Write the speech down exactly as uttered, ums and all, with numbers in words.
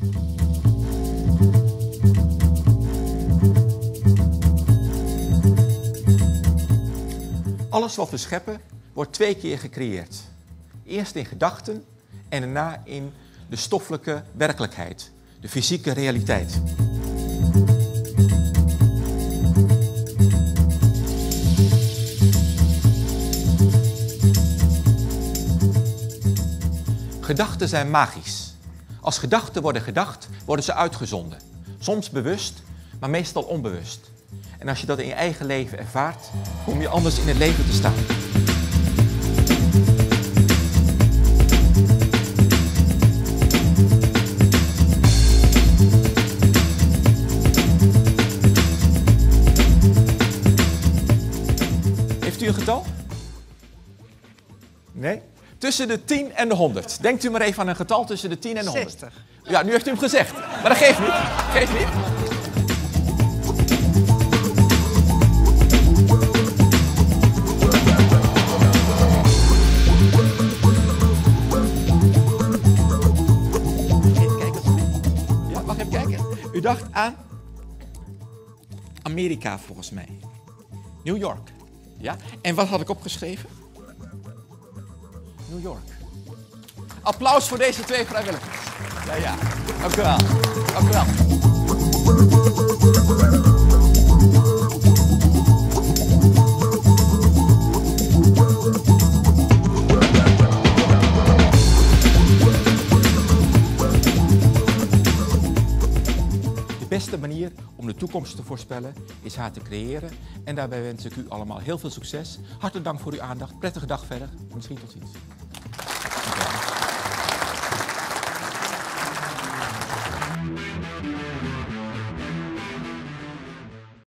Alles wat we scheppen wordt twee keer gecreëerd. Eerst in gedachten en daarna in de stoffelijke werkelijkheid, de fysieke realiteit. Gedachten zijn magisch. Als gedachten worden gedacht, worden ze uitgezonden. Soms bewust, maar meestal onbewust. En als je dat in je eigen leven ervaart, kom je anders in het leven te staan. Heeft u een getal? Nee? Tussen de tien en de honderd. Denkt u maar even aan een getal tussen de tien en de honderd. zestig. Ja, nu heeft u hem gezegd. Maar dat geeft niet. Geeft niet. Even kijken. Ja, mag even kijken. U dacht aan Amerika volgens mij. New York. Ja? En wat had ik opgeschreven? New York. Applaus voor deze twee vrijwilligers. Ja, ja. Dank u wel. Dank u wel. De beste manier om de toekomst te voorspellen is haar te creëren. En daarbij wens ik u allemaal heel veel succes. Hartelijk dank voor uw aandacht. Prettige dag verder. Misschien tot ziens.